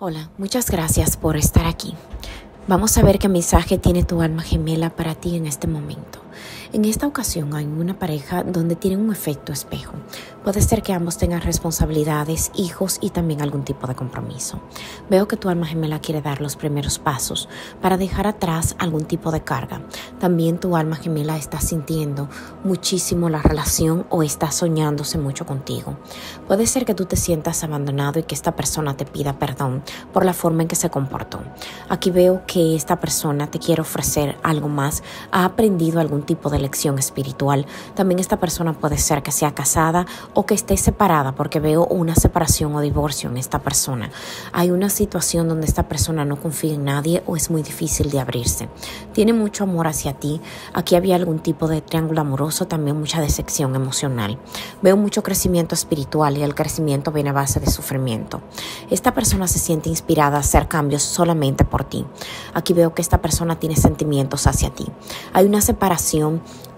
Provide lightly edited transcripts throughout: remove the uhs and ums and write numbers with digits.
Hola, muchas gracias por estar aquí. Vamos a ver qué mensaje tiene tu alma gemela para ti en este momento. En esta ocasión hay una pareja donde tienen un efecto espejo. Puede ser que ambos tengan responsabilidades, hijos y también algún tipo de compromiso. Veo que tu alma gemela quiere dar los primeros pasos para dejar atrás algún tipo de carga. También tu alma gemela está sintiendo muchísimo la relación o está soñándose mucho contigo. Puede ser que tú te sientas abandonado y que esta persona te pida perdón por la forma en que se comportó. Aquí veo que esta persona te quiere ofrecer algo más, ha aprendido algún tipo de lección espiritual. También esta persona puede ser que sea casada o que esté separada, porque veo una separación o divorcio en esta persona. Hay una situación donde esta persona no confía en nadie o es muy difícil de abrirse. Tiene mucho amor hacia ti. Aquí había algún tipo de triángulo amoroso, también mucha decepción emocional. Veo mucho crecimiento espiritual y el crecimiento viene a base de sufrimiento. Esta persona se siente inspirada a hacer cambios solamente por ti. Aquí veo que esta persona tiene sentimientos hacia ti. Hay una separación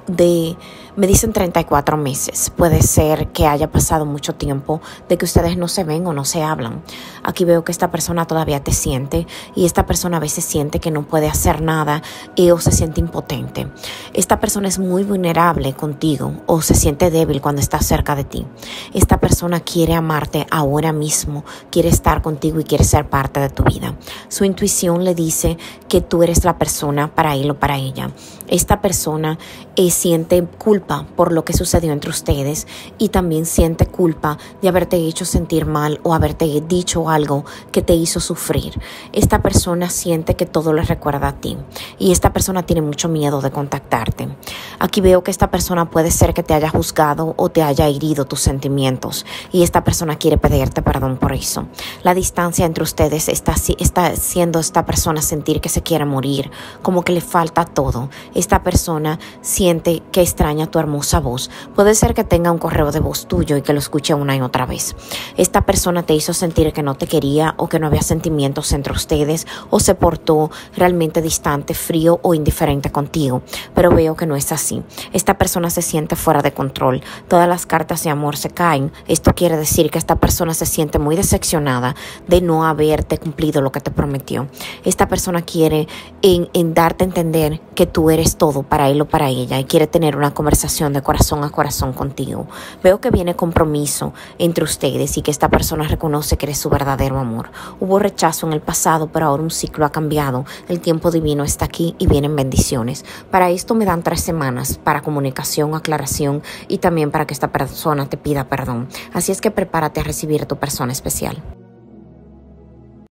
me dicen 34 meses. Puede ser que haya pasado mucho tiempo de que ustedes no se ven o no se hablan. Aquí veo que esta persona todavía te siente y esta persona a veces siente que no puede hacer nada o se siente impotente. Esta persona es muy vulnerable contigo o se siente débil cuando está cerca de ti. Esta persona quiere amarte ahora mismo, quiere estar contigo y quiere ser parte de tu vida. Su intuición le dice que tú eres la persona para él o para ella. Esta persona siente culpa por lo que sucedió entre ustedes y también siente culpa de haberte hecho sentir mal o haberte dicho algo que te hizo sufrir. Esta persona siente que todo le recuerda a ti y esta persona tiene mucho miedo de contactarte. Aquí veo que esta persona puede ser que te haya juzgado o te haya herido tus sentimientos y esta persona quiere pedirte perdón por eso. La distancia entre ustedes está haciendo a esta persona sentir que se quiere morir, como que le falta todo. Esta persona siente que extraña tu hermosa voz. Puede ser que tenga un correo de voz tuyo y que lo escuche una y otra vez. Esta persona te hizo sentir que no te quería o que no había sentimientos entre ustedes o se portó realmente distante, frío o indiferente contigo. Pero veo que no es así. Esta persona se siente fuera de control. Todas las cartas de amor se caen. Esto quiere decir que esta persona se siente muy decepcionada de no haberte cumplido lo que te prometió. Esta persona quiere en darte a entender que tú eres todo para él o para ella y quiere tener una conversación de corazón a corazón contigo. Veo que viene compromiso entre ustedes y que esta persona reconoce que eres su verdadero amor. Hubo rechazo en el pasado, pero ahora un ciclo ha cambiado. El tiempo divino está aquí y vienen bendiciones. Para esto me dan 3 semanas para comunicación, aclaración y también para que esta persona te pida perdón. Así es que prepárate a recibir a tu persona especial.